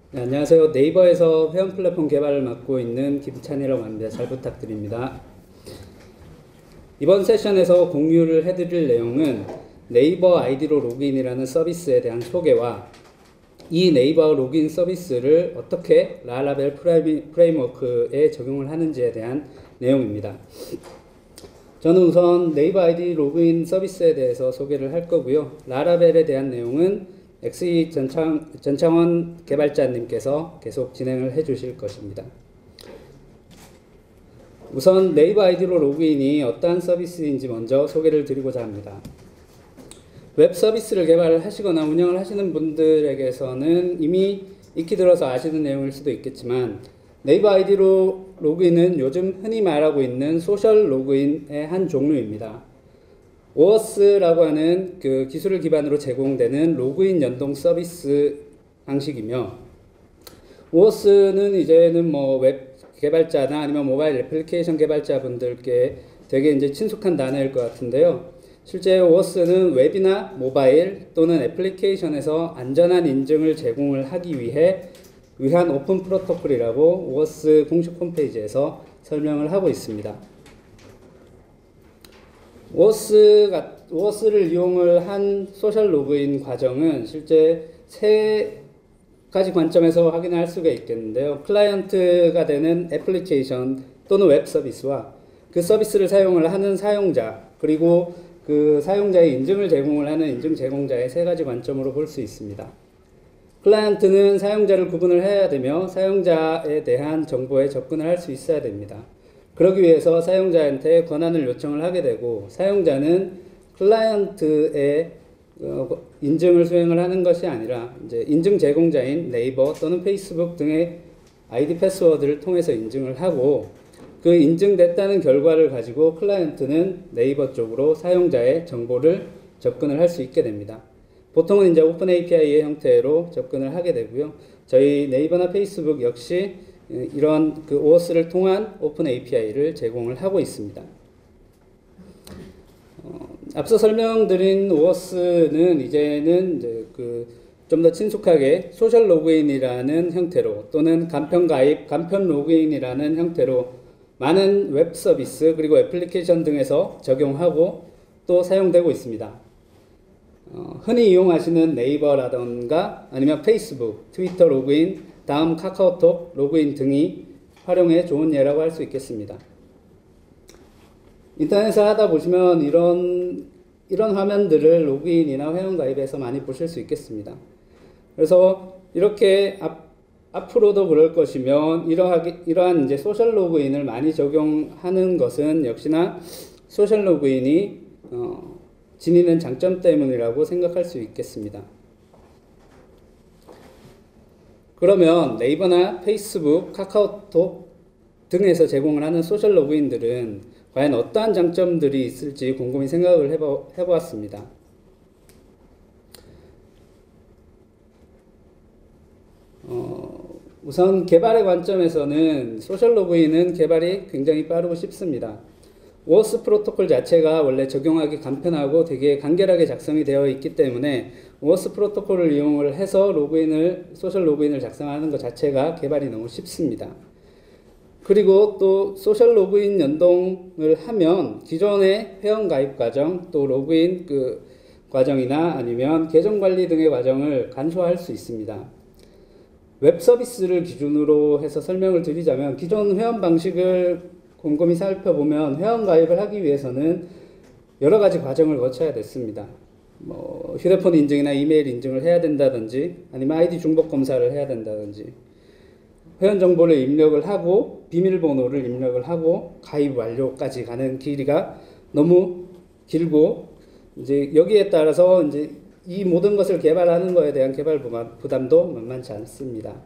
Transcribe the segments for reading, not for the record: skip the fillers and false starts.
네, 안녕하세요. 네이버에서 회원 플랫폼 개발을 맡고 있는 김찬이라고 합니다. 잘 부탁드립니다. 이번 세션에서 공유를 해드릴 내용은 네이버 아이디로 로그인이라는 서비스에 대한 소개와 이 네이버 로그인 서비스를 어떻게 라라벨 프레임워크에 적용을 하는지에 대한 내용입니다. 저는 우선 네이버 아이디 로그인 서비스에 대해서 소개를 할 거고요. 라라벨에 대한 내용은 XE 전창원 개발자님께서 계속 진행을 해 주실 것입니다. 우선 네이버 아이디로 로그인이 어떠한 서비스인지 먼저 소개를 드리고자 합니다. 웹 서비스를 개발을 하시거나 운영을 하시는 분들에게서는 이미 익히 들어서 아시는 내용일 수도 있겠지만, 네이버 아이디로 로그인은 요즘 흔히 말하고 있는 소셜 로그인의 한 종류입니다. 오어스라고 하는 그 기술을 기반으로 제공되는 로그인 연동 서비스 방식이며, 오어스는 이제는 뭐 웹 개발자나 아니면 모바일 애플리케이션 개발자분들께 되게 이제 친숙한 단어일 것 같은데요. 실제 오어스는 웹이나 모바일 또는 애플리케이션에서 안전한 인증을 제공을 하기 위한 오픈 프로토콜이라고 오어스 공식 홈페이지에서 설명을 하고 있습니다. 오어스를 이용을 한 소셜 로그인 과정은 실제 세 가지 관점에서 확인할 수가 있겠는데요. 클라이언트가 되는 애플리케이션 또는 웹 서비스와 그 서비스를 사용을 하는 사용자, 그리고 그 사용자의 인증을 제공을 하는 인증 제공자의 세 가지 관점으로 볼 수 있습니다. 클라이언트는 사용자를 구분을 해야 되며 사용자에 대한 정보에 접근을 할 수 있어야 됩니다. 그러기 위해서 사용자한테 권한을 요청을 하게 되고, 사용자는 클라이언트의 인증을 수행을 하는 것이 아니라 이제 인증 제공자인 네이버 또는 페이스북 등의 아이디 패스워드를 통해서 인증을 하고, 그 인증됐다는 결과를 가지고 클라이언트는 네이버 쪽으로 사용자의 정보를 접근을 할 수 있게 됩니다. 보통은 이제 오픈 API의 형태로 접근을 하게 되고요. 저희 네이버나 페이스북 역시 이런 그 오어스를 통한 오픈 API를 제공을 하고 있습니다. 앞서 설명드린 오어스는 이제는 이제 좀 더 친숙하게 소셜 로그인이라는 형태로 또는 간편 가입, 간편 로그인이라는 형태로 많은 웹 서비스 그리고 애플리케이션 등에서 적용하고 또 사용되고 있습니다. 흔히 이용하시는 네이버라던가 아니면 페이스북, 트위터 로그인, 다음 카카오톡 로그인 등이 활용에 좋은 예라고 할 수 있겠습니다. 인터넷을 하다 보시면 이런 화면들을 로그인이나 회원가입에서 많이 보실 수 있겠습니다. 그래서 이렇게 앞으로도 그럴 것이면 이러한 이제 소셜 로그인을 많이 적용하는 것은 역시나 소셜 로그인이 지니는 장점 때문이라고 생각할 수 있겠습니다. 그러면 네이버나 페이스북, 카카오톡 등에서 제공을 하는 소셜 로그인들은 과연 어떠한 장점들이 있을지 곰곰이 생각을 해보았습니다. 우선 개발의 관점에서는 소셜 로그인은 개발이 굉장히 빠르고 쉽습니다. 오어스 프로토콜 자체가 원래 적용하기 간편하고 되게 간결하게 작성이 되어 있기 때문에 오어스 프로토콜을 이용을 해서 소셜 로그인을 작성하는 것 자체가 개발이 너무 쉽습니다. 그리고 또 소셜 로그인 연동을 하면 기존의 회원 가입 과정, 또 로그인 과정이나 아니면 계정 관리 등의 과정을 간소화할 수 있습니다. 웹 서비스를 기준으로 해서 설명을 드리자면, 기존 회원 방식을 곰곰이 살펴보면 회원 가입을 하기 위해서는 여러 가지 과정을 거쳐야 됐습니다. 뭐 휴대폰 인증이나 이메일 인증을 해야 된다든지, 아니면 아이디 중복 검사를 해야 된다든지, 회원 정보를 입력을 하고 비밀번호를 입력을 하고 가입 완료까지 가는 길이가 너무 길고, 이제 여기에 따라서 이제 이 모든 것을 개발하는 것에 대한 개발 부담도 만만치 않습니다.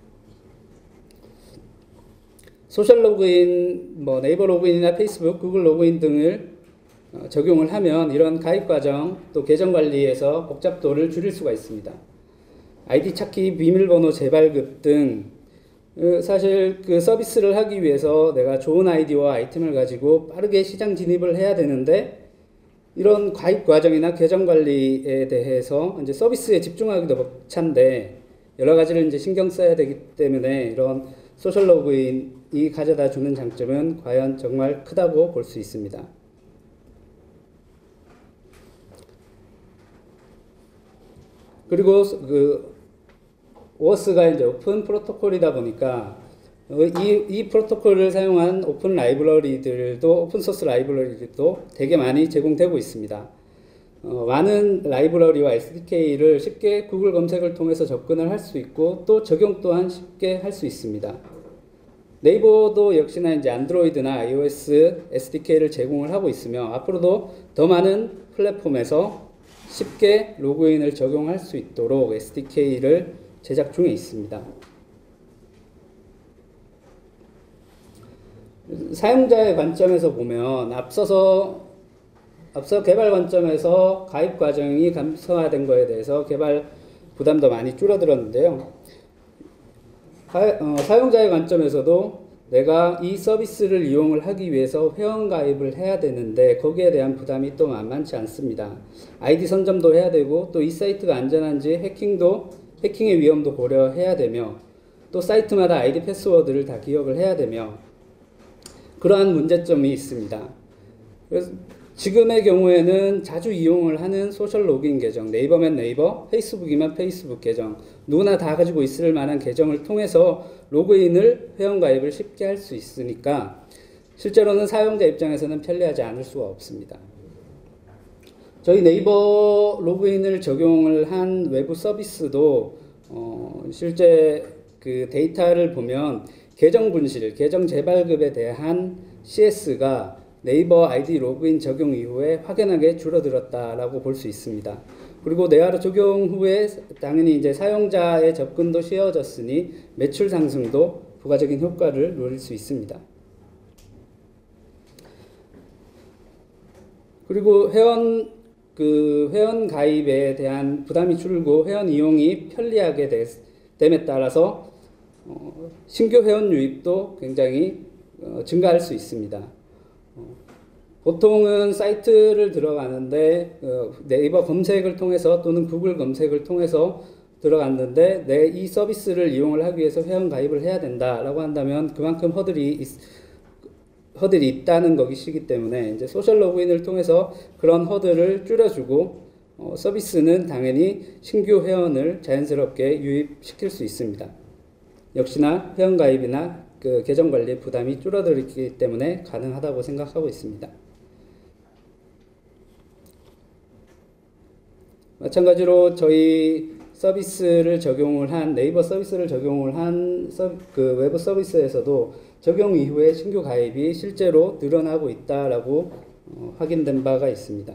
소셜 로그인, 뭐 네이버 로그인이나 페이스북, 구글 로그인 등을 적용을 하면 이런 가입 과정 또 계정 관리에서 복잡도를 줄일 수가 있습니다. 아이디 찾기, 비밀번호 재발급 등 사실 그 서비스를 하기 위해서 내가 좋은 아이디와 아이템을 가지고 빠르게 시장 진입을 해야 되는데, 이런 가입 과정이나 계정 관리에 대해서 이제 서비스에 집중하기도 벅찬데 여러 가지를 이제 신경 써야 되기 때문에 이런 소셜 로그인이 가져다 주는 장점은 과연 정말 크다고 볼 수 있습니다. 그리고 그 OAuth가 이제 오픈 프로토콜이다 보니까 이 프로토콜을 사용한 오픈 라이브러리들도 오픈소스 라이브러리들도 되게 많이 제공되고 있습니다. 많은 라이브러리와 SDK를 쉽게 구글 검색을 통해서 접근을 할 수 있고 또 적용 또한 쉽게 할 수 있습니다. 네이버도 역시나 이제 안드로이드나 iOS SDK를 제공을 하고 있으며 앞으로도 더 많은 플랫폼에서 쉽게 로그인을 적용할 수 있도록 SDK를 제작 중에 있습니다. 사용자의 관점에서 보면 앞서 개발 관점에서 가입 과정이 간소화된 거에 대해서 개발 부담도 많이 줄어들었는데요. 사용자의 관점에서도 내가 이 서비스를 이용을 하기 위해서 회원 가입을 해야 되는데 거기에 대한 부담이 또 만만치 않습니다. 아이디 선점도 해야 되고 또 이 사이트가 안전한지 해킹의 위험도 고려해야 되며 또 사이트마다 아이디 패스워드를 다 기억을 해야 되며 그러한 문제점이 있습니다. 그래서 지금의 경우에는 자주 이용을 하는 소셜 로그인 계정, 네이버면 네이버, 페이스북이면 페이스북 계정, 누구나 다 가지고 있을 만한 계정을 통해서 로그인을 회원가입을 쉽게 할 수 있으니까 실제로는 사용자 입장에서는 편리하지 않을 수가 없습니다. 저희 네이버 로그인을 적용을 한 외부 서비스도 실제 그 데이터를 보면 계정 분실, 계정 재발급에 대한 CS가 네이버 아이디 로그인 적용 이후에 확연하게 줄어들었다라고 볼 수 있습니다. 그리고 네이버 적용 후에 당연히 이제 사용자의 접근도 쉬워졌으니 매출 상승도 부가적인 효과를 누릴 수 있습니다. 그리고 회원 가입에 대한 부담이 줄고 회원 이용이 편리하게 됨에 따라서 신규 회원 유입도 굉장히 증가할 수 있습니다. 보통은 사이트를 들어가는데 네이버 검색을 통해서 또는 구글 검색을 통해서 들어갔는데 이 서비스를 이용을 하기 위해서 회원 가입을 해야 된다라고 한다면 그만큼 허들이 있다는 것이기 때문에 이제 소셜 로그인을 통해서 그런 허들을 줄여주고 서비스는 당연히 신규 회원을 자연스럽게 유입시킬 수 있습니다. 역시나 회원 가입이나 그 계정 관리 부담이 줄어들기 때문에 가능하다고 생각하고 있습니다. 마찬가지로 저희 서비스를 적용을 한 네이버 서비스를 적용을 한 그 외부 서비스에서도 적용 이후에 신규 가입이 실제로 늘어나고 있다라고 확인된 바가 있습니다.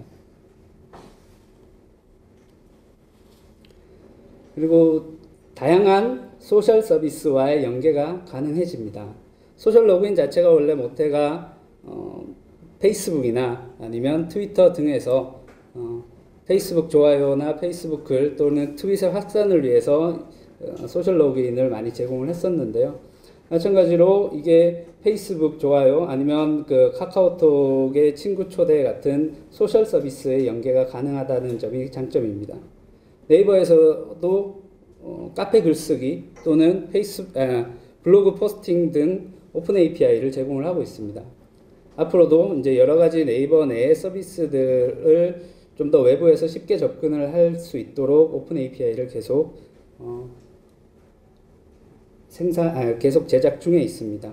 그리고 다양한 소셜 서비스와의 연계가 가능해집니다. 소셜 로그인 자체가 원래 모태가 페이스북이나 아니면 트위터 등에서 페이스북 좋아요나 페이스북 글 또는 트윗의 확산을 위해서 소셜 로그인을 많이 제공을 했었는데요. 마찬가지로 이게 페이스북 좋아요 아니면 그 카카오톡의 친구 초대 같은 소셜 서비스의 연계가 가능하다는 점이 장점입니다. 네이버에서도 카페 글쓰기 또는 블로그 포스팅 등 오픈 API를 제공을 하고 있습니다. 앞으로도 이제 여러 가지 네이버 내의 서비스들을 좀 더 외부에서 쉽게 접근을 할 수 있도록 오픈 API를 계속 계속 제작 중에 있습니다.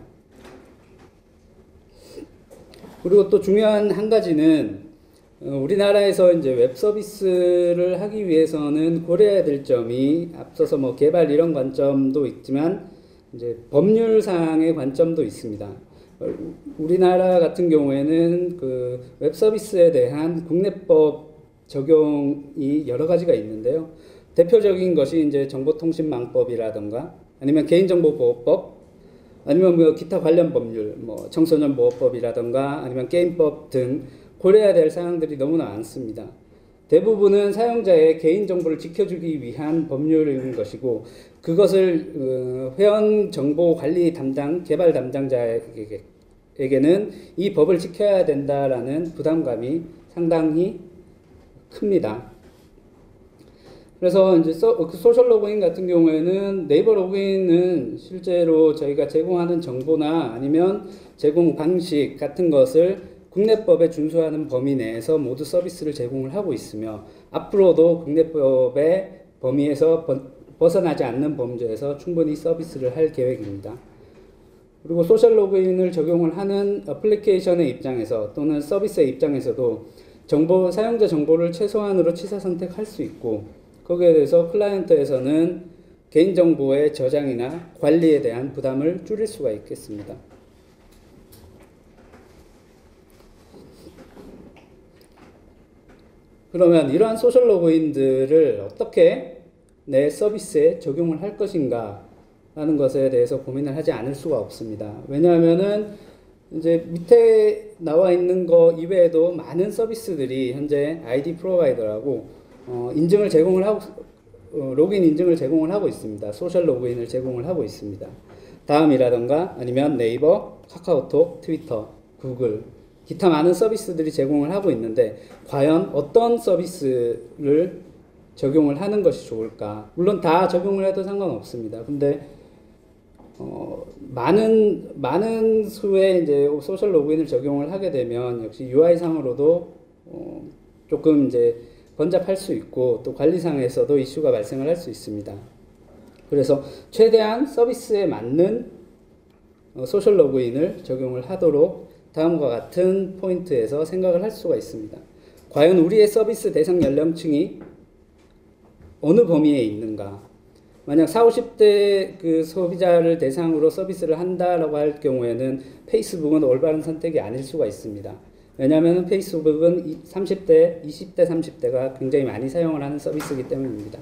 그리고 또 중요한 한 가지는 우리나라에서 이제 웹 서비스를 하기 위해서는 고려해야 될 점이 앞서서 뭐 개발 이런 관점도 있지만 이제 법률상의 관점도 있습니다. 우리나라 같은 경우에는 그 웹 서비스에 대한 국내법 적용이 여러 가지가 있는데요. 대표적인 것이 이제 정보통신망법이라던가 아니면 개인정보보호법 아니면 뭐 기타 관련 법률 뭐 청소년보호법이라던가 아니면 게임법 등 고려해야 될 사항들이 너무나 많습니다. 대부분은 사용자의 개인정보를 지켜주기 위한 법률인 것이고 그것을 회원 정보 관리 담당 개발 담당자에게는 이 법을 지켜야 된다라는 부담감이 상당히 큽니다. 그래서 이제 그 소셜 로그인 같은 경우에는 네이버 로그인은 실제로 저희가 제공하는 정보나 아니면 제공 방식 같은 것을 국내법에 준수하는 범위 내에서 모두 서비스를 제공을 하고 있으며 앞으로도 국내법의 범위에서 벗어나지 않는 범주에서 충분히 서비스를 할 계획입니다. 그리고 소셜 로그인을 적용을 하는 어플리케이션의 입장에서 또는 서비스의 입장에서도 사용자 정보를 최소한으로 취사 선택할 수 있고 거기에 대해서 클라이언트에서는 개인정보의 저장이나 관리에 대한 부담을 줄일 수가 있겠습니다. 그러면 이러한 소셜 로그인들을 어떻게 내 서비스에 적용을 할 것인가 라는 것에 대해서 고민을 하지 않을 수가 없습니다. 왜냐하면은 이제 밑에 나와 있는 거 이외에도 많은 서비스들이 현재 아이디 프로바이더라고 인증을 제공을 하고 로그인 인증을 제공을 하고 있습니다. 소셜 로그인을 제공을 하고 있습니다. 다음이라던가 아니면 네이버, 카카오톡, 트위터, 구글 기타 많은 서비스들이 제공을 하고 있는데 과연 어떤 서비스를 적용을 하는 것이 좋을까? 물론 다 적용을 해도 상관없습니다. 근데 많은 수의 이제 소셜 로그인을 적용을 하게 되면 역시 UI 상으로도 조금 이제 번잡할 수 있고 또 관리상에서도 이슈가 발생을 할 수 있습니다. 그래서 최대한 서비스에 맞는 소셜 로그인을 적용을 하도록 다음과 같은 포인트에서 생각을 할 수가 있습니다. 과연 우리의 서비스 대상 연령층이 어느 범위에 있는가? 만약 40, 50대 그 소비자를 대상으로 서비스를 한다라고 할 경우에는 페이스북은 올바른 선택이 아닐 수가 있습니다. 왜냐하면 페이스북은 30대, 20대, 30대가 굉장히 많이 사용을 하는 서비스이기 때문입니다.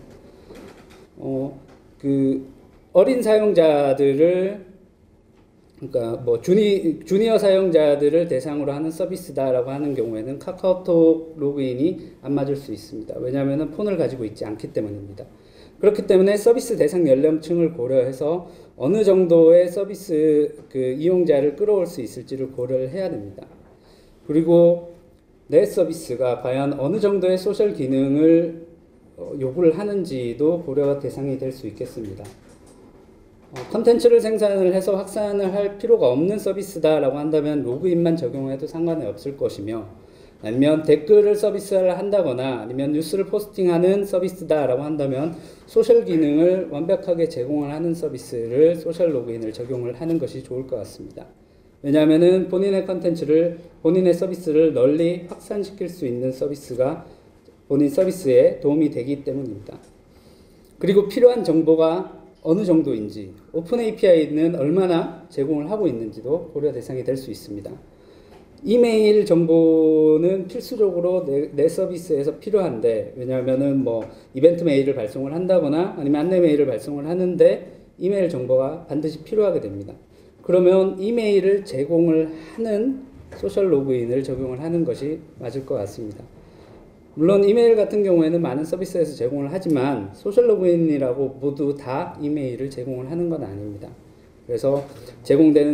그 어린 사용자들을 그러니까 뭐 주니어 사용자들을 대상으로 하는 서비스다라고 하는 경우에는 카카오톡 로그인이 안 맞을 수 있습니다. 왜냐하면 폰을 가지고 있지 않기 때문입니다. 그렇기 때문에 서비스 대상 연령층을 고려해서 어느 정도의 서비스 그 이용자를 끌어올 수 있을지를 고려를 해야 됩니다. 그리고 내 서비스가 과연 어느 정도의 소셜 기능을 요구를 하는지도 고려 대상이 될 수 있겠습니다. 컨텐츠를 생산을 해서 확산을 할 필요가 없는 서비스다라고 한다면 로그인만 적용해도 상관이 없을 것이며 아니면 댓글을 서비스를 한다거나 아니면 뉴스를 포스팅하는 서비스다라고 한다면 소셜 기능을 완벽하게 제공을 하는 서비스를 소셜 로그인을 적용을 하는 것이 좋을 것 같습니다. 왜냐하면은 본인의 컨텐츠를 본인의 서비스를 널리 확산시킬 수 있는 서비스가 본인 서비스에 도움이 되기 때문입니다. 그리고 필요한 정보가 어느 정도인지 오픈 API는 얼마나 제공을 하고 있는지도 고려 대상이 될 수 있습니다. 이메일 정보는 필수적으로 내 서비스에서 필요한데 왜냐하면은 뭐 이벤트 메일을 발송을 한다거나 아니면 안내 메일을 발송을 하는데 이메일 정보가 반드시 필요하게 됩니다. 그러면 이메일을 제공을 하는 소셜 로그인을 적용을 하는 것이 맞을 것 같습니다. 물론 이메일 같은 경우에는 많은 서비스에서 제공을 하지만 소셜 로그인이라고 모두 다 이메일을 제공을 하는 건 아닙니다. 그래서 제공되는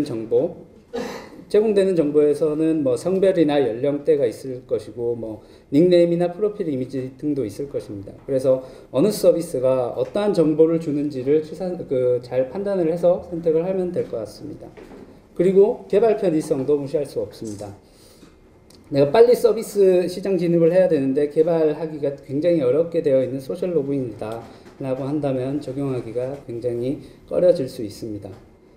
정보에서는 뭐 성별이나 연령대가 있을 것이고 뭐 닉네임이나 프로필 이미지 등도 있을 것입니다. 그래서 어느 서비스가 어떠한 정보를 주는지를 잘 판단을 해서 선택을 하면 될 것 같습니다. 그리고 개발 편의성도 무시할 수 없습니다. 내가 빨리 서비스 시장 진입을 해야 되는데 개발하기가 굉장히 어렵게 되어 있는 소셜 로그인이다 라고 한다면 적용하기가 굉장히 꺼려질 수 있습니다.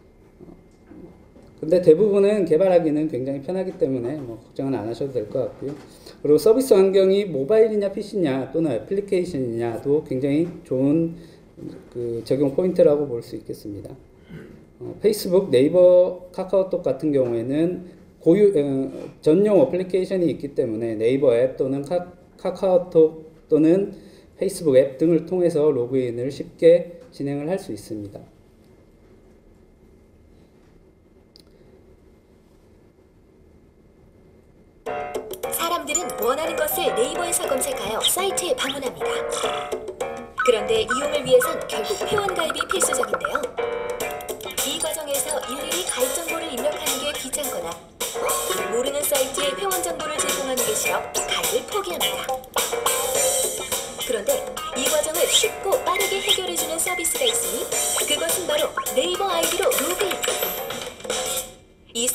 근데 대부분은 개발하기는 굉장히 편하기 때문에 뭐 걱정은 안 하셔도 될 것 같고요. 그리고 서비스 환경이 모바일이냐 PC냐 또는 애플리케이션이냐도 굉장히 좋은 그 적용 포인트라고 볼 수 있겠습니다. 페이스북, 네이버, 카카오톡 같은 경우에는 전용 어플리케이션이 있기 때문에 네이버 앱 또는 카카오톡 또는 페이스북 앱 등을 통해서 로그인을 쉽게 진행을 할 수 있습니다. 사람들은 원하는 것을 네이버에서 검색하여 사이트에 방문합니다. 그런데 이용을 위해선 결국 회원가입이 필수적인데요. 이 과정에서 일일이 가입 정보를 입력하는 게 귀찮거나 모르는 사이트에 회원 정보를 제공하는 게 싫어 가입을 포기합니다. 그런데 이 과정을 쉽게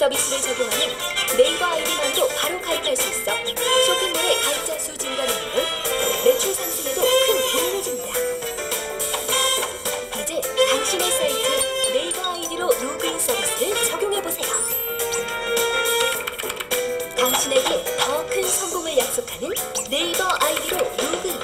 서비스를 적용하면 네이버 아이디만으로 바로 가입할 수 있어 쇼핑몰의 가입자 수 증가는 물론 매출 상승에도 큰 도움을 줍니다. 이제 당신의 사이트 네이버 아이디로 로그인 서비스를 적용해보세요. 당신에게 더 큰 성공을 약속하는 네이버 아이디로 로그인.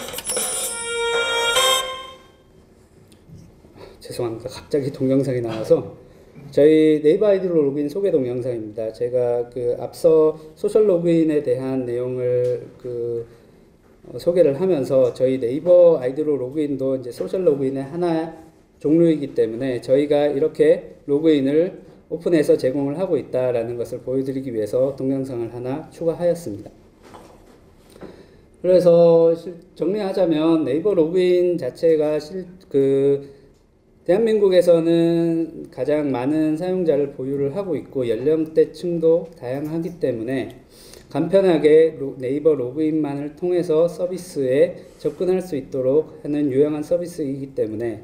죄송합니다. 갑자기 동영상이 나와서 저희 네이버 아이디로 로그인 소개 동영상입니다. 제가 그 앞서 소셜 로그인에 대한 내용을 소개를 하면서 저희 네이버 아이디로 로그인도 이제 소셜 로그인의 하나 종류이기 때문에 저희가 이렇게 로그인을 오픈해서 제공을 하고 있다라는 것을 보여드리기 위해서 동영상을 하나 추가하였습니다. 그래서 정리하자면 네이버 로그인 자체가 대한민국에서는 가장 많은 사용자를 보유를 하고 있고 연령대층도 다양하기 때문에 간편하게 네이버 로그인만을 통해서 서비스에 접근할 수 있도록 하는 유용한 서비스이기 때문에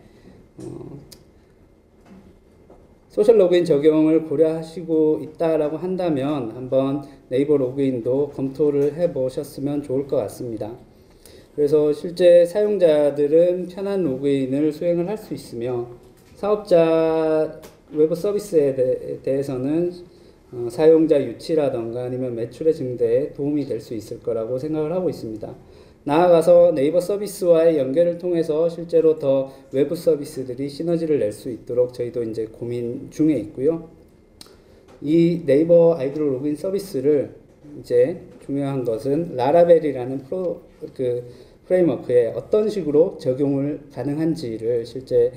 소셜 로그인 적용을 고려하시고 있다라고 한다면 한번 네이버 로그인도 검토를 해보셨으면 좋을 것 같습니다. 그래서 실제 사용자들은 편한 로그인을 수행을 할 수 있으며 사업자 외부 서비스에 대해서는 사용자 유치라던가 아니면 매출의 증대에 도움이 될 수 있을 거라고 생각을 하고 있습니다. 나아가서 네이버 서비스와의 연계를 통해서 실제로 더 외부 서비스들이 시너지를 낼 수 있도록 저희도 이제 고민 중에 있고요. 이 네이버 아이디로 로그인 서비스를 이제 중요한 것은 라라벨이라는 프레임워크에 어떤 식으로 적용을 가능한지를 실제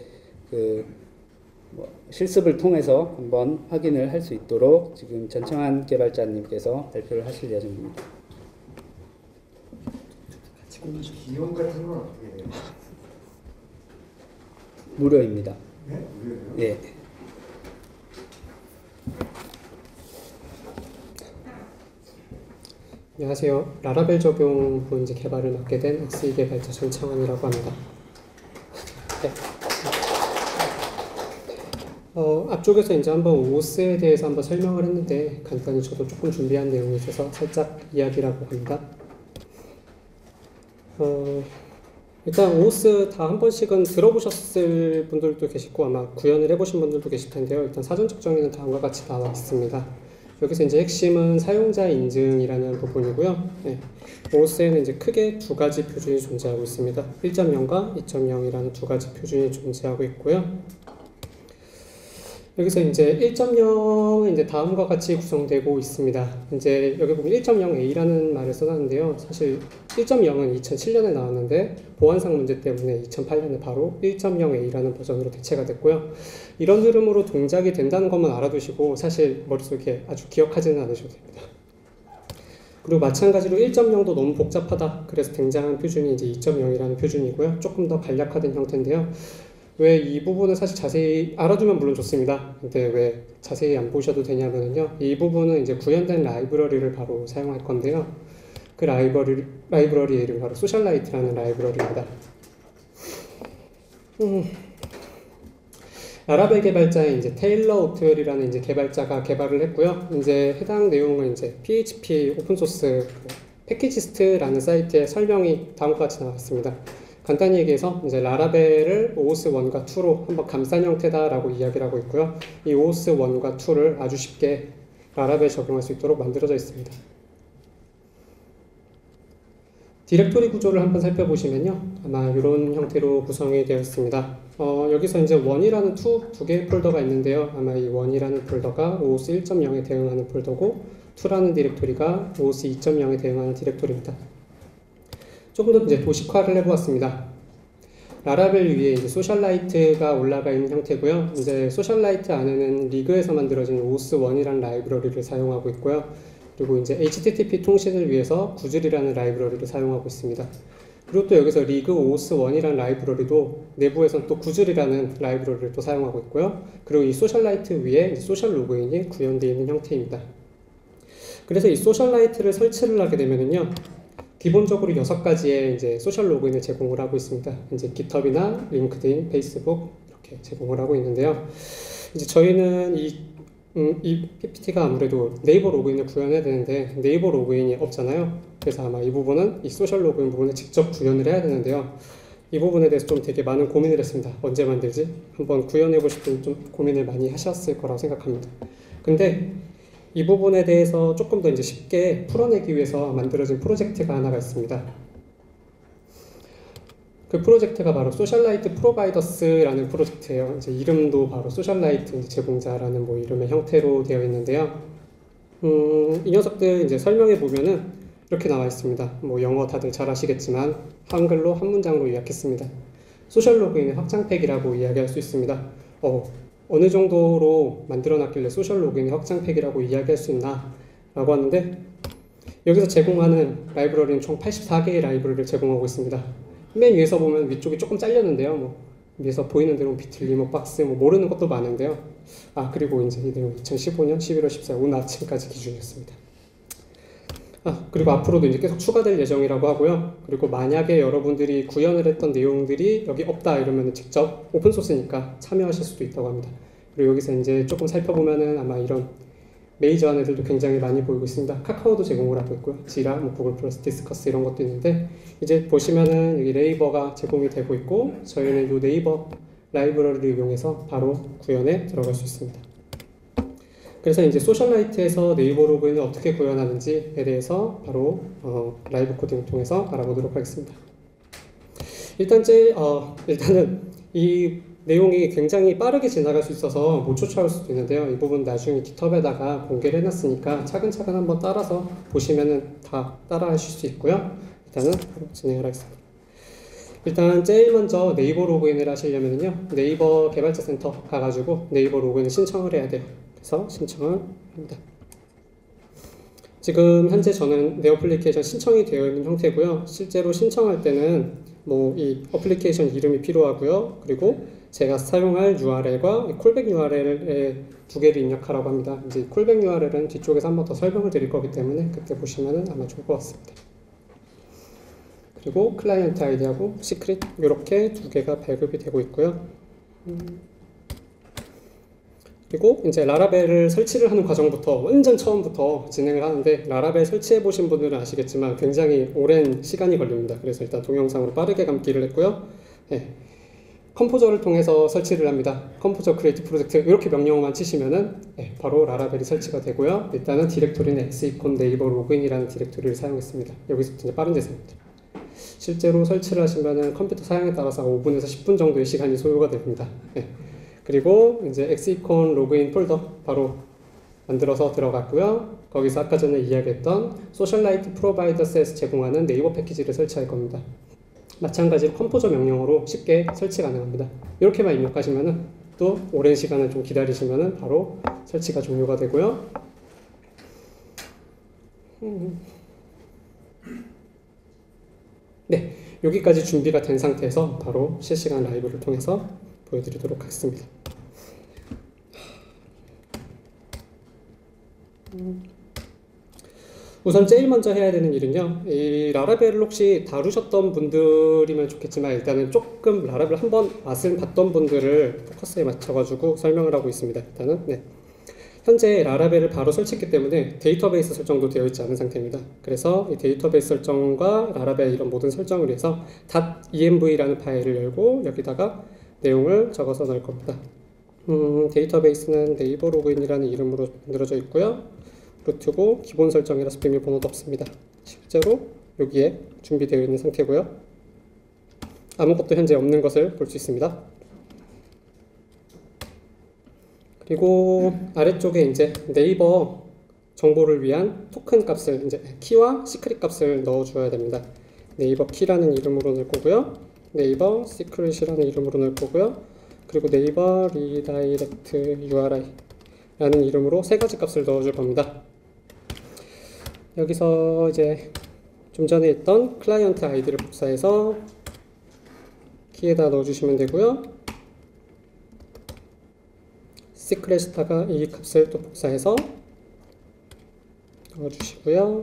실습을 통해서 한번 확인을 할 수 있도록 지금 전청한 개발자님께서 발표를 하실 예정입니다. 비용 같은 건 어떻게 돼요? 무료입니다. 네? 무료예요? 예. 안녕하세요. 라라벨 적용 본지 개발을 맡게 된 XE 개발자 전창환이라고 합니다. 네. 앞쪽에서 이제 한번 OOS에 대해서 한번 설명을 했는데 간단히 저도 조금 준비한 내용이 있어서 살짝 이야기라고 합니다. 일단 OOS 다 한 번씩은 들어보셨을 분들도 계시고 아마 구현을 해보신 분들도 계실 텐데요. 일단 사전적 정의는 다음과 같이 나와 있습니다. 여기서 이제 핵심은 사용자 인증이라는 부분이고요. 네. OOS에는 이제 크게 두 가지 표준이 존재하고 있습니다. 1.0과 2.0이라는 두 가지 표준이 존재하고 있고요. 여기서 이제 1.0은 이제 다음과 같이 구성되고 있습니다. 이제 여기 보면 1.0A라는 말을 써놨는데요. 사실 1.0은 2007년에 나왔는데 보안상 문제 때문에 2008년에 바로 1.0A라는 버전으로 대체가 됐고요. 이런 흐름으로 동작이 된다는 것만 알아두시고 사실 머릿속에 아주 기억하지는 않으셔도 됩니다. 그리고 마찬가지로 1.0도 너무 복잡하다. 그래서 등장한 표준이 이제 2.0이라는 표준이고요. 조금 더 간략화된 형태인데요. 왜 이 부분은 사실 자세히 알아두면 물론 좋습니다. 근데 왜 자세히 안 보셔도 되냐면요. 이 부분은 이제 구현된 라이브러리를 바로 사용할 건데요. 그 라이브러리의 이름이 바로 소셜라이트라는 라이브러리입니다. 라라벨 개발자의 이제 테일러 오트웰이라는 이제 개발자가 개발을 했고요. 이제 해당 내용은 이제 PHP 오픈소스 패키지스트라는 사이트에 설명이 다음과 같이 나왔습니다. 간단히 얘기해서 이제 라라벨을 OOS 1과 2로 한번 감싼 형태다라고 이야기를 하고 있고요. 이 OOS 1과 2를 아주 쉽게 라라벨 적용할 수 있도록 만들어져 있습니다. 디렉토리 구조를 한번 살펴보시면요. 아마 이런 형태로 구성이 되어 있습니다. 여기서 이제 1이라는 두 개의 폴더가 있는데요. 아마 이 1이라는 폴더가 OOS 1.0에 대응하는 폴더고 2라는 디렉토리가 OOS 2.0에 대응하는 디렉토리입니다. 조금 더 이제 도식화를 해보았습니다. 라라벨 위에 이제 소셜라이트가 올라가 있는 형태고요. 이제 소셜라이트 안에는 리그에서 만들어진 OOS 1이라는 라이브러리를 사용하고 있고요. 그리고 이제 HTTP 통신을 위해서 구즐이라는 라이브러리를 사용하고 있습니다. 그리고 또 여기서 리그 OOS 1이라는 라이브러리도 내부에서는 또 구즐이라는 라이브러리를 또 사용하고 있고요. 그리고 이 소셜라이트 위에 이제 소셜 로그인이 구현되어 있는 형태입니다. 그래서 이 소셜라이트를 설치를 하게 되면은요. 기본적으로 6가지의 이제 소셜 로그인을 제공을 하고 있습니다. 이제 깃허브나 링크드인, 페이스북 이렇게 제공을 하고 있는데요. 이제 저희는 이 이 PPT가 아무래도 네이버 로그인을 구현해야 되는데 네이버 로그인이 없잖아요. 그래서 아마 이 부분은 이 소셜 로그인 부분을 직접 구현을 해야 되는데요. 이 부분에 대해서 좀 되게 많은 고민을 했습니다. 언제 만들지? 한번 구현해보고 싶은 좀 고민을 많이 하셨을 거라고 생각합니다. 근데 이 부분에 대해서 조금 더 이제 쉽게 풀어내기 위해서 만들어진 프로젝트가 하나가 있습니다. 그 프로젝트가 바로 소셜라이트 프로바이더스라는 프로젝트예요. 이제 이름도 바로 소셜라이트 제공자라는 뭐 이름의 형태로 되어 있는데요. 이 녀석들 이제 설명해 보면은 이렇게 나와 있습니다. 뭐 영어 다들 잘 아시겠지만 한글로 한 문장으로 요약했습니다. 소셜 로그인의 확장팩이라고 이야기할 수 있습니다. 어느 정도로 만들어놨길래 소셜 로그인의 확장팩이라고 이야기할 수 있나? 라고 하는데 여기서 제공하는 라이브러리는 총 84개의 라이브러리를 제공하고 있습니다. 맨 위에서 보면 위쪽이 조금 잘렸는데요. 뭐 위에서 보이는 대로 비틀리, 뭐 박스, 뭐 모르는 것도 많은데요. 그리고 이제 이 내용 2015년 11월 14일 오늘 아침까지 기준이었습니다. 그리고 앞으로도 이제 계속 추가될 예정이라고 하고요. 그리고 만약에 여러분들이 구현을 했던 내용들이 여기 없다 이러면 직접 오픈소스니까 참여하실 수도 있다고 합니다. 그리고 여기서 이제 조금 살펴보면은 아마 이런 메이저한 애들도 굉장히 많이 보이고 있습니다. 카카오도 제공을 하고 있고요. 지라, 뭐 구글 플러스, 디스커스 이런 것도 있는데 이제 보시면은 여기 네이버가 제공이 되고 있고 저희는 이 네이버 라이브러리를 이용해서 바로 구현에 들어갈 수 있습니다. 그래서 이제 소셜라이트에서 네이버 로그인을 어떻게 구현하는지에 대해서 바로 라이브 코딩을 통해서 알아보도록 하겠습니다. 일단은 이 내용이 굉장히 빠르게 지나갈 수 있어서 못 쫓아올 수도 있는데요. 이 부분 나중에 깃허브에다가 공개를 해놨으니까 차근차근 한번 따라서 보시면은 다 따라 하실 수 있고요. 일단은 바로 진행을 하겠습니다. 일단 제일 먼저 네이버 로그인을 하시려면요. 네이버 개발자 센터 가가지고 네이버 로그인을 신청을 해야 돼요. 그래서 신청을 합니다. 지금 현재 저는 내 어플리케이션 신청이 되어 있는 형태고요. 실제로 신청할 때는 뭐 이 어플리케이션 이름이 필요하고요. 그리고 제가 사용할 URL과 콜백 URL의 두 개를 입력하라고 합니다. 이제 콜백 URL은 뒤쪽에서 한 번 더 설명을 드릴 거기 때문에 그때 보시면은 아마 좋을 것 같습니다. 그리고 클라이언트 아이디하고 시크릿 이렇게 두 개가 발급이 되고 있고요. 그리고 이제 라라벨을 설치를 하는 과정부터 완전 처음부터 진행을 하는데 라라벨 설치해 보신 분들은 아시겠지만 굉장히 오랜 시간이 걸립니다. 그래서 일단 동영상으로 빠르게 감기를 했고요. 컴포저를 통해서 설치를 합니다. 컴포저 크리에이트 프로젝트 이렇게 명령어만 치시면은 바로 라라벨이 설치가 되고요. 일단은 디렉토리는 엑스이콘 네이버 로그인이라는 디렉토리를 사용했습니다. 여기서 이제 빠른 재생입니다. 실제로 설치를 하시면은 컴퓨터 사양에 따라서 5분에서 10분 정도의 시간이 소요가 됩니다. 그리고 이제 엑스이콘 로그인 폴더 바로 만들어서 들어갔고요. 거기서 아까 전에 이야기했던 소셜라이트 프로바이더스에서 제공하는 네이버 패키지를 설치할 겁니다. 마찬가지로 컴포저 명령어로 쉽게 설치 가능합니다. 이렇게만 입력하시면은 또 오랜 시간을 좀 기다리시면은 바로 설치가 종료가 되고요. 네, 여기까지 준비가 된 상태에서 바로 실시간 라이브를 통해서 보여드리도록 하겠습니다. 우선 제일 먼저 해야 되는 일은요, 이 라라벨을 혹시 다루셨던 분들이면 좋겠지만 일단은 조금 라라벨 한번 맛을 봤던 분들을 포커스에 맞춰가지고 설명을 하고 있습니다. 일단은 현재 라라벨을 바로 설치했기 때문에 데이터베이스 설정도 되어 있지 않은 상태입니다. 그래서 이 데이터베이스 설정과 라라벨 이런 모든 설정을 위해서 .env라는 파일을 열고 여기다가 내용을 적어서 넣을 겁니다. 데이터베이스는 네이버 로그인이라는 이름으로 만들어져 있고요. 루트고 기본 설정이라서 비밀번호도 없습니다. 실제로 여기에 준비되어 있는 상태고요. 아무것도 현재 없는 것을 볼 수 있습니다. 그리고 아래쪽에 이제 네이버 정보를 위한 토큰 값을 이제 키와 시크릿 값을 넣어줘야 됩니다. 네이버 키라는 이름으로 넣을 거고요. 네이버 시크릿이라는 이름으로 넣을 거고요. 그리고 네이버 리다이렉트 URI라는 이름으로 세 가지 값을 넣어줄 겁니다. 여기서 이제 좀 전에 했던 클라이언트 아이디를 복사해서 키에다 넣어주시면 되고요. 시크릿에다가 이 값을 또 복사해서 넣어주시고요.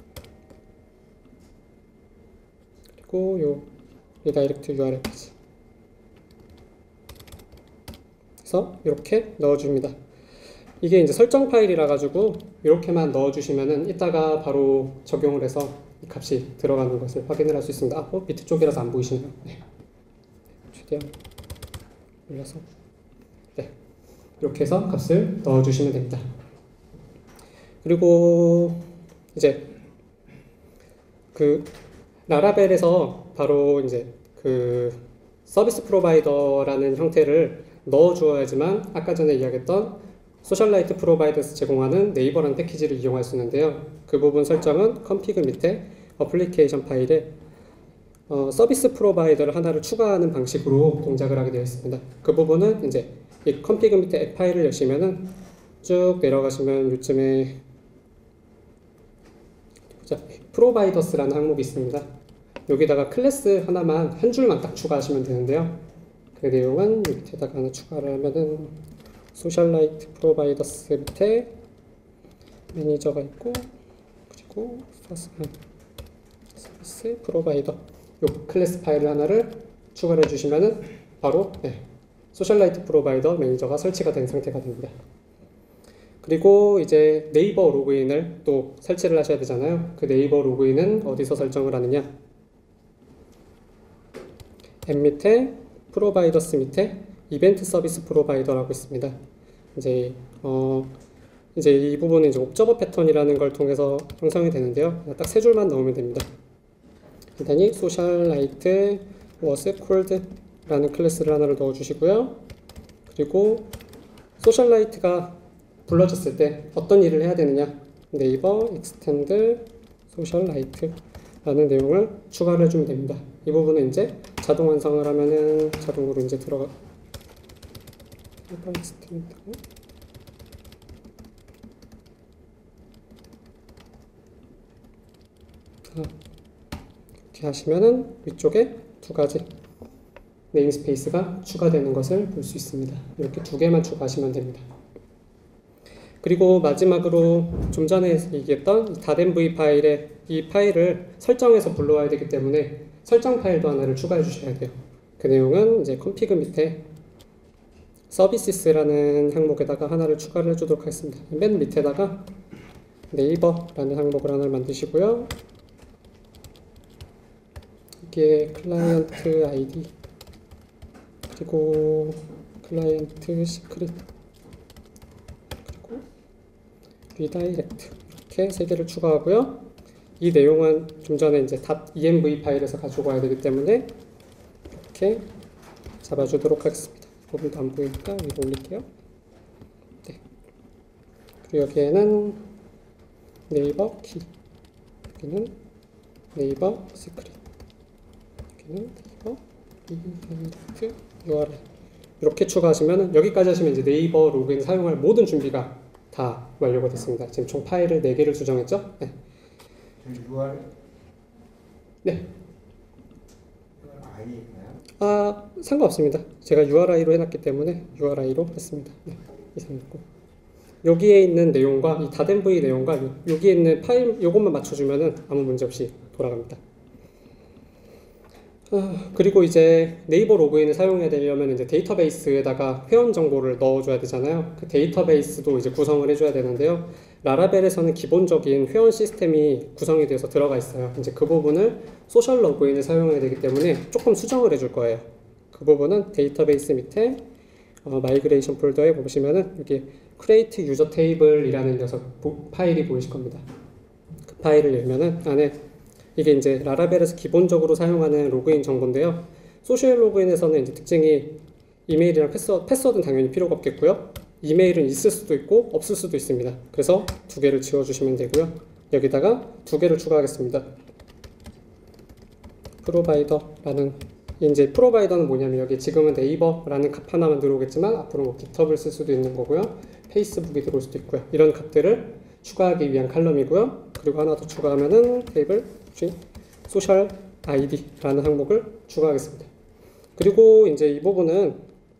그리고 요 리다이렉트 URL까지 그래서 이렇게 넣어줍니다. 이게 이제 설정 파일이라 가지고 이렇게만 넣어주시면은 이따가 바로 적용을 해서 이 값이 들어가는 것을 확인을 할 수 있습니다. 밑에 쪽이라서 안 보이시네요. 네. 최대한 올려서 네. 이렇게 해서 값을 넣어주시면 됩니다. 그리고 이제 그 라라벨에서 바로 이제 그 서비스 프로바이더라는 형태를 넣어 주어야지만 아까 전에 이야기했던 소셜라이트 프로바이더스 제공하는 네이버라는 패키지를 이용할 수 있는데요. 그 부분 설정은 컴피그 밑에 어플리케이션 파일에 서비스 프로바이더를 하나를 추가하는 방식으로 동작을 하게 되어 있습니다. 그 부분은 이제 이 컴피그 밑에 앱 파일을 여시면은 쭉 내려가시면 요즘에 프로바이더스라는 항목이 있습니다. 여기다가 클래스 하나만 한 줄만 딱 추가하시면 되는데요. 그 내용은 밑에다가 하나 추가를 하면은 소셜라이트 프로바이더스 밑에 매니저가 있고 그리고 서비스 프로바이더 요 클래스 파일 하나를 추가를 해주시면은 바로 소셜라이트 프로바이더 매니저가 설치가 된 상태가 됩니다. 그리고 이제 네이버 로그인을 또 설치를 하셔야 되잖아요. 그 네이버 로그인은 어디서 설정을 하느냐? 앱 밑에 프로바이더스 밑에 이벤트 서비스 프로바이더라고 있습니다. 이제 이 부분은 이제 옵저버 패턴이라는 걸 통해서 형성이 되는데요. 딱 세 줄만 넣으면 됩니다. 일단이 소셜라이트 was called라는 클래스를 하나를 넣어주시고요. 그리고 소셜라이트가 불러졌을 때 어떤 일을 해야 되느냐? 네이버 extend 소셜라이트라는 내용을 추가를 해주면 됩니다. 이 부분은 이제 자동 완성을 하면은 자동으로 이제 들어가. 네이버 extend 이렇게 하시면은 위쪽에 두 가지 네임스페이스가 추가되는 것을 볼 수 있습니다. 이렇게 두 개만 추가하시면 됩니다. 그리고 마지막으로 좀 전에 얘기했던 .env 파일에 이 파일을 설정해서 불러와야 되기 때문에 설정 파일도 하나를 추가해 주셔야 돼요. 그 내용은 이제 컴피그 밑에 서비스라는 항목에다가 하나를 추가를 해주도록 하겠습니다. 맨 밑에다가 네이버라는 항목을 하나를 만드시고요. 이게 클라이언트 아이디 그리고 클라이언트 시크릿 그리고 리다이렉트 이렇게 세 개를 추가하고요. 이 내용은 좀 전에 이제 .env 파일에서 가지고 와야 되기 때문에 이렇게 잡아주도록 하겠습니다. 이 부분도 안 보이니까 위로 올릴게요. 네. 그리고 여기에는 네이버 키, 여기는 네이버 시크릿, 여기는 네이버 리다이렉트 URL 이렇게 추가하시면 여기까지 하시면 이제 네이버 로그인 사용할 모든 준비가 다 완료가 됐습니다. 지금 총 파일을 4개를 수정했죠? 네. URL? 네. I인가요? 상관없습니다. 제가 URI로 해놨기 때문에 URI로 했습니다. 네, 이상했고 여기에 있는 내용과 이 .env 내용과 여기에 있는 파일 요것만 맞춰주면은 아무 문제 없이 돌아갑니다. 그리고 이제 네이버 로그인을 사용해야 되려면 이제 데이터베이스에다가 회원 정보를 넣어줘야 되잖아요. 그 데이터베이스도 이제 구성을 해줘야 되는데요. 라라벨에서는 기본적인 회원 시스템이 구성이 되어서 들어가 있어요. 이제 그 부분을 소셜 로그인을 사용해야 되기 때문에 조금 수정을 해줄 거예요. 그 부분은 데이터베이스 밑에 마이그레이션 폴더에 보시면은 여기 create user table이라는 녀석 파일이 보이실 겁니다. 그 파일을 열면은 안에 이게 이제 라라벨에서 기본적으로 사용하는 로그인 정보인데요. 소셜 로그인에서는 이제 특징이 이메일이랑 패스워드는 당연히 필요가 없겠고요. 이메일은 있을 수도 있고 없을 수도 있습니다. 그래서 2개를 지워주시면 되고요. 여기다가 2개를 추가하겠습니다. 프로바이더라는 이제 프로바이더는 뭐냐면 여기 지금은 네이버라는 값 하나만 들어오겠지만 앞으로 뭐 깃허브를 쓸 수도 있는 거고요. 페이스북이 들어올 수도 있고요. 이런 값들을 추가하기 위한 칼럼이고요. 그리고 하나 더 추가하면은 테이블 소셜 아이디라는 항목을 추가하겠습니다. 그리고 이제 이 부분은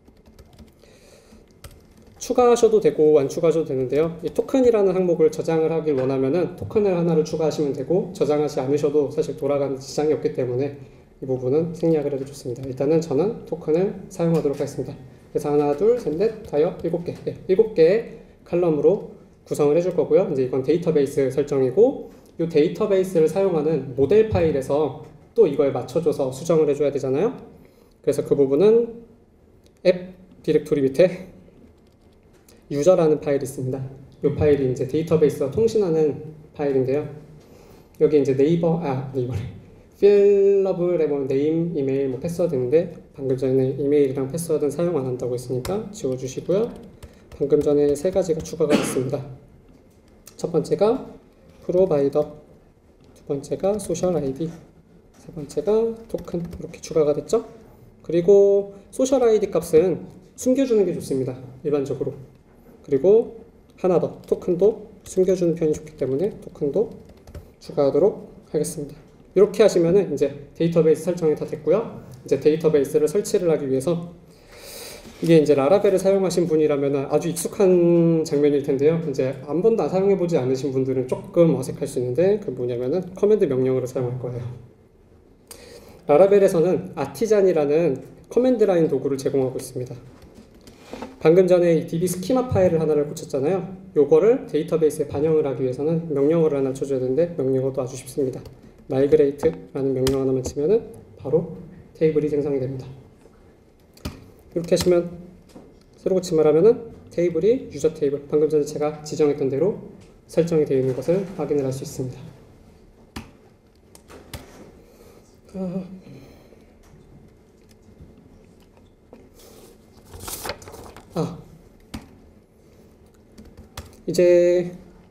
추가하셔도 되고 안 추가하셔도 되는데요. 이 토큰이라는 항목을 저장을 하길 원하면은 토큰을 하나를 추가하시면 되고 저장하지 않으셔도 사실 돌아가는 지장이 없기 때문에 이 부분은 생략을 해도 좋습니다. 일단은 저는 토큰을 사용하도록 하겠습니다. 그래서 하나, 둘, 셋, 넷, 다섯, 7개. 네, 7개의 칼럼으로 구성을 해줄 거고요. 이제 이건 데이터베이스 설정이고, 이 데이터베이스를 사용하는 모델 파일에서 또 이걸 맞춰줘서 수정을 해줘야 되잖아요. 그래서 그 부분은 앱 디렉토리 밑에 유저라는 파일이 있습니다. 이 파일이 이제 데이터베이스와 통신하는 파일인데요. 여기 이제 네이버래. 필러블에 보면 네임, 이메일, 뭐 패스워드인데 방금 전에 이메일이랑 패스워드는 사용 안 한다고 했으니까 지워주시고요. 방금 전에 세 가지가 추가가 됐습니다. 첫 번째가 프로바이더, 두 번째가 소셜 아이디, 세 번째가 토큰, 이렇게 추가가 됐죠. 그리고 소셜 아이디 값은 숨겨주는 게 좋습니다. 일반적으로. 그리고 하나 더, 토큰도 숨겨주는 편이 좋기 때문에 토큰도 추가하도록 하겠습니다. 이렇게 하시면은 이제 데이터베이스 설정이 다 됐고요. 이제 데이터베이스를 설치를 하기 위해서, 이게 이제 라라벨을 사용하신 분이라면 아주 익숙한 장면일 텐데요. 이제 한 번도 안 사용해보지 않으신 분들은 조금 어색할 수 있는데, 그 뭐냐면은 커맨드 명령으로 사용할 거예요. 라라벨에서는 아티잔이라는 커맨드 라인 도구를 제공하고 있습니다. 방금 전에 이 DB 스키마 파일을 하나를 고쳤잖아요. 요거를 데이터베이스에 반영을 하기 위해서는 명령어를 하나 쳐줘야 되는데, 명령어도 아주 쉽습니다. migrate라는 명령 하나만 치면은 바로 테이블이 생성이 됩니다. 이렇게 하시면, 새로 고침을 하면은 테이블이 유저 테이블, 방금 전에 제가 지정했던 대로 설정이 되어 있는 것을 확인을 할 수 있습니다. 이제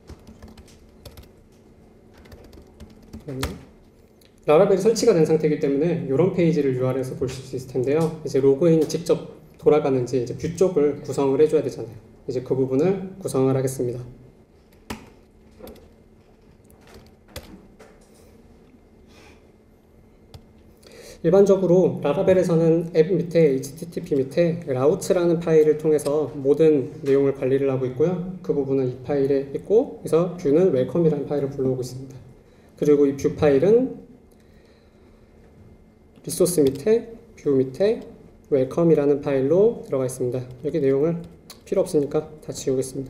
라라벨이 설치가 된 상태이기 때문에 이런 페이지를 URL에서 보실 수 있을 텐데요. 이제 로그인이 직접 돌아가는지 이제 뷰 쪽을 구성을 해줘야 되잖아요. 이제 그 부분을 구성을 하겠습니다. 일반적으로 라라벨에서는 앱 밑에 HTTP 밑에 라우츠라는 파일을 통해서 모든 내용을 관리를 하고 있고요. 그 부분은 이 파일에 있고, 그래서 뷰는 웰컴이라는 파일을 불러오고 있습니다. 그리고 이 뷰 파일은 리소스 밑에 뷰 밑에 웰컴이라는 파일로 들어가 있습니다. 여기 내용을 필요 없으니까 다 지우겠습니다.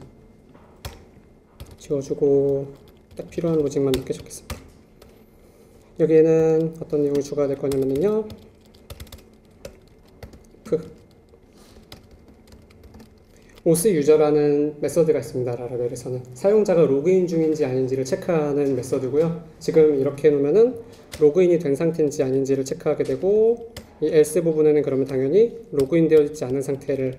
지워주고 딱 필요한 로직만 몇 개 적겠습니다. 여기에는 어떤 내용이 추가될 거냐면요, 오스 유저라는 메서드가 있습니다. 라라벨에서는 사용자가 로그인 중인지 아닌지를 체크하는 메서드고요. 지금 이렇게 해놓으면은 로그인이 된 상태인지 아닌지를 체크하게 되고, 이 else 부분에는 그러면 당연히 로그인 되어 있지 않은 상태를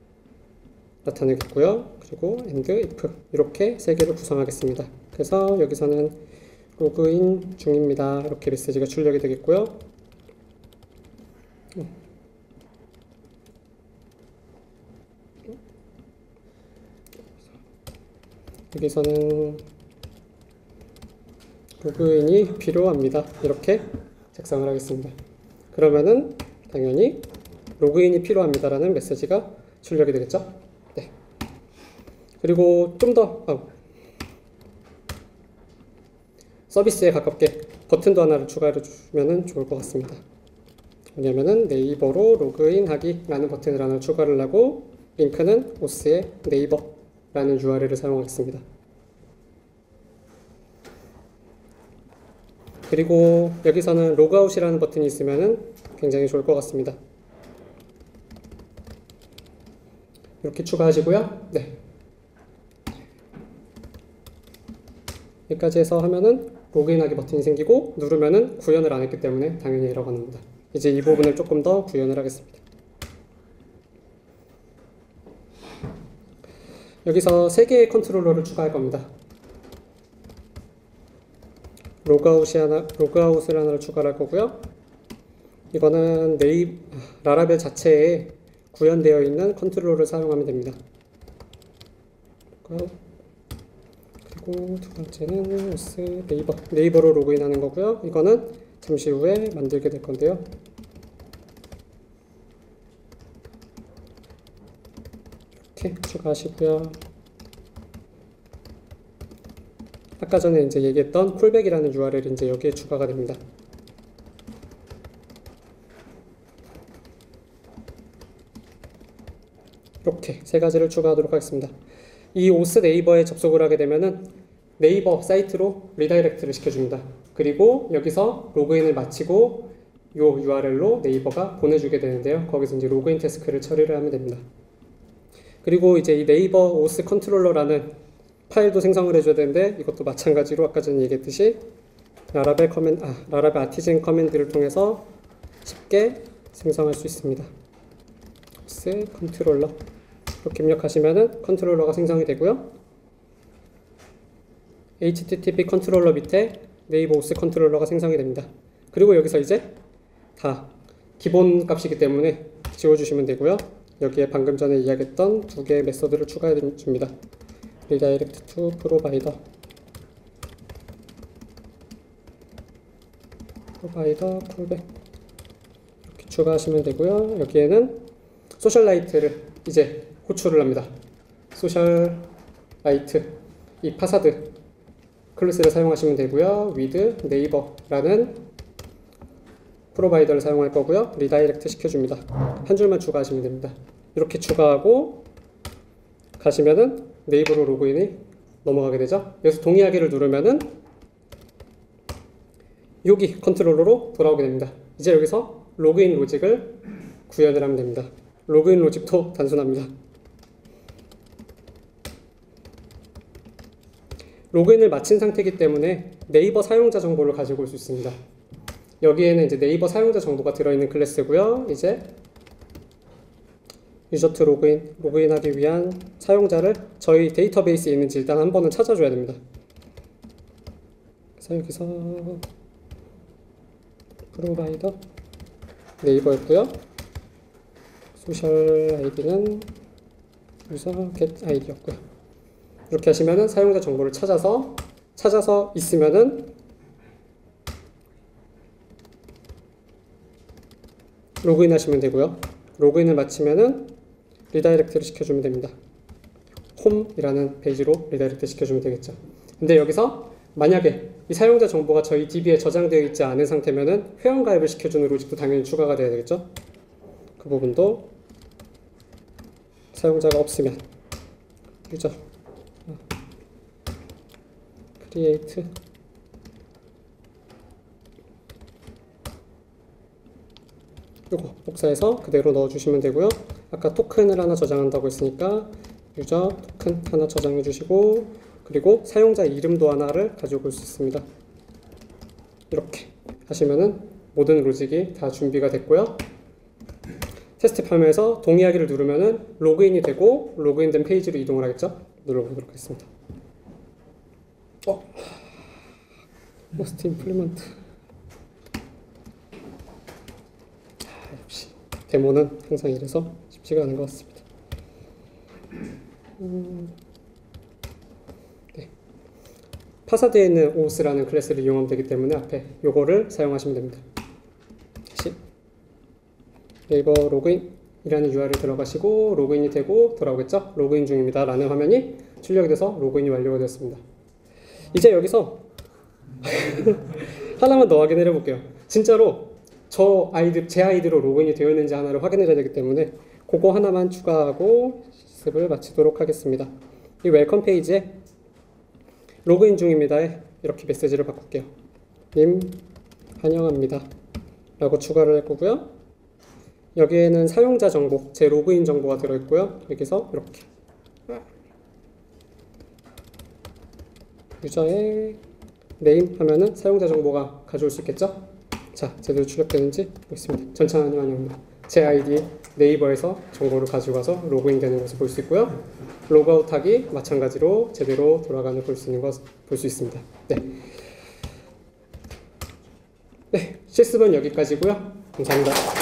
나타내겠고요. 그리고 and if 이렇게 세 개를 구성하겠습니다. 그래서 여기서는 로그인 중입니다. 이렇게 메시지가 출력이 되겠고요. 여기서는 로그인이 필요합니다. 이렇게 작성을 하겠습니다. 그러면은 당연히 로그인이 필요합니다라는 메시지가 출력이 되겠죠. 네. 그리고 좀 더 서비스에 가깝게 버튼도 하나를 추가해 주면 좋을 것 같습니다. 뭐냐면은 네이버로 로그인하기 라는 버튼을 하나 추가를 하고, 링크는 오스의 네이버라는 URL을 사용하겠습니다. 그리고 여기서는 로그아웃이라는 버튼이 있으면 굉장히 좋을 것 같습니다. 이렇게 추가하시고요. 네. 여기까지 해서 하면은 로그인하기 버튼이 생기고, 누르면은 구현을 안 했기 때문에 당연히 에러가 납니다. 이제 이 부분을 조금 더 구현을 하겠습니다. 여기서 3개의 컨트롤러를 추가할 겁니다. 로그아웃을 하나를 추가할 거고요. 이거는 라라벨 자체에 구현되어 있는 컨트롤러를 사용하면 됩니다. 그리고 두 번째는 오스 네이버로 로그인하는 거고요. 이거는 잠시 후에 만들게 될 건데요. 이렇게 추가하시고요. 아까 전에 이제 얘기했던 콜백이라는 URL이 이제 여기에 추가가 됩니다. 이렇게 세 가지를 추가하도록 하겠습니다. 이 오스 네이버에 접속을 하게 되면은 네이버 사이트로 리다이렉트를 시켜줍니다. 그리고 여기서 로그인을 마치고 요 URL로 네이버가 보내주게 되는데요. 거기서 이제 로그인 태스크를 처리를 하면 됩니다. 그리고 이제 이 네이버 오스 컨트롤러라는 파일도 생성을 해줘야 되는데 이것도 마찬가지로 아까 전에 얘기했듯이 라라벨 아티젠 커맨드를 통해서 쉽게 생성할 수 있습니다. 오스 컨트롤러 이렇게 입력하시면은 컨트롤러가 생성이 되고요. HTTP 컨트롤러 밑에 네이버 오스 컨트롤러가 생성이 됩니다. 그리고 여기서 이제 다 기본 값이기 때문에 지워주시면 되고요. 여기에 방금 전에 이야기했던 두 개의 메서드를 추가해 줍니다. redirect to provider callback 이렇게 추가하시면 되고요. 여기에는 소셜라이트를 이제 호출을 합니다. 소셜라이트 이 파사드 클래스를 사용하시면 되고요. with 네이버라는 프로바이더를 사용할 거고요. 리다이렉트 시켜줍니다. 한 줄만 추가하시면 됩니다. 이렇게 추가하고 가시면은 네이버로 로그인이 넘어가게 되죠. 여기서 동의하기를 누르면은 여기 컨트롤러로 돌아오게 됩니다. 이제 여기서 로그인 로직을 구현을 하면 됩니다. 로그인 로직도 단순합니다. 로그인을 마친 상태이기 때문에 네이버 사용자 정보를 가지고 올 수 있습니다. 여기에는 이제 네이버 사용자 정보가 들어있는 클래스고요. 이제 유저 투 로그인하기 위한 사용자를 저희 데이터베이스에 있는지 일단 한 번은 찾아줘야 됩니다. 그래서 여기서 프로바이더 네이버였고요. 소셜 아이디는 유저 get 아이디였고요. 이렇게 하시면은 사용자 정보를 찾아서 있으면은 로그인 하시면 되고요. 로그인을 마치면은 리다이렉트를 시켜주면 됩니다. 홈이라는 페이지로 리다이렉트 시켜주면 되겠죠. 근데 여기서 만약에 이 사용자 정보가 저희 DB에 저장되어 있지 않은 상태면은 회원가입을 시켜주는 로직도 당연히 추가가 돼야 되겠죠. 그 부분도 사용자가 없으면 유저 create 요거 복사해서 그대로 넣어주시면 되고요. 아까 토큰을 하나 저장한다고 했으니까 유저 토큰 하나 저장해 주시고 그리고 사용자 이름도 하나를 가지고 올 수 있습니다. 이렇게 하시면은 모든 로직이 다 준비가 됐고요. 테스트 화면에서 동의하기를 누르면은 로그인이 되고 로그인된 페이지로 이동을 하겠죠. 눌러보도록 하겠습니다. Most implement. 역시 데모는 항상 이래서 쉽지가 않은 것 같습니다. 네. 파사드에 있는 OS라는 클래스를 이용하면 되기 때문에 앞에 요거를 사용하시면 됩니다. 다시 네이버 로그인이라는 URL 들어가시고 로그인이 되고 돌아오겠죠? 로그인 중입니다 라는 화면이 출력이 돼서 로그인이 완료가 되었습니다. 이제 여기서 하나만 더 확인을 해볼게요. 진짜로 제 아이디로 로그인이 되어 있는지 하나를 확인을 해야 되기 때문에 그거 하나만 추가하고 실습을 마치도록 하겠습니다. 이 웰컴 페이지에 로그인 중입니다에 이렇게 메시지를 바꿀게요. 님 환영합니다 라고 추가를 할 거고요. 여기에는 사용자 정보, 제 로그인 정보가 들어있고요. 여기서 이렇게 유저의 네임 하면은 사용자 정보가 가져올 수 있겠죠? 자, 제대로 출력되는지 보겠습니다. 전찬환이 환영합니다. 제 아이디 네이버에서 정보를 가지고 가서 로그인 되는 것을 볼 수 있고요. 로그아웃하기 마찬가지로 제대로 돌아가는 볼 수 있는 것 볼 수 있습니다. 네, 실습은 여기까지고요. 감사합니다.